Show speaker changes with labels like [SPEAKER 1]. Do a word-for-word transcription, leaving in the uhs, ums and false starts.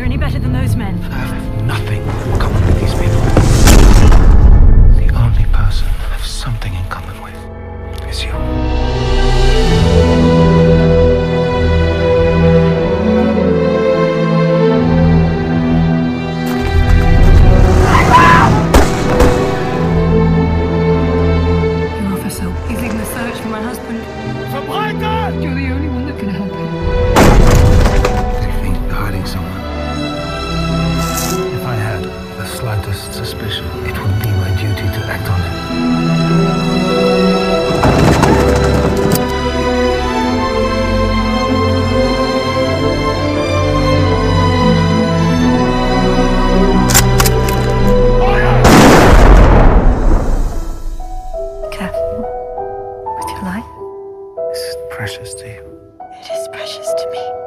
[SPEAKER 1] any better than those men.
[SPEAKER 2] I have nothing in common with these people. The only person I have something in common with is you.
[SPEAKER 1] Using the search for my husband.
[SPEAKER 2] Verbreiter!
[SPEAKER 1] You're the only one that can help him.
[SPEAKER 2] Do you think you're hiding someone? If I had the slightest suspicion, it would be my duty to act on it.
[SPEAKER 1] Careful with your life.
[SPEAKER 2] This is precious to you.
[SPEAKER 1] It is precious to me.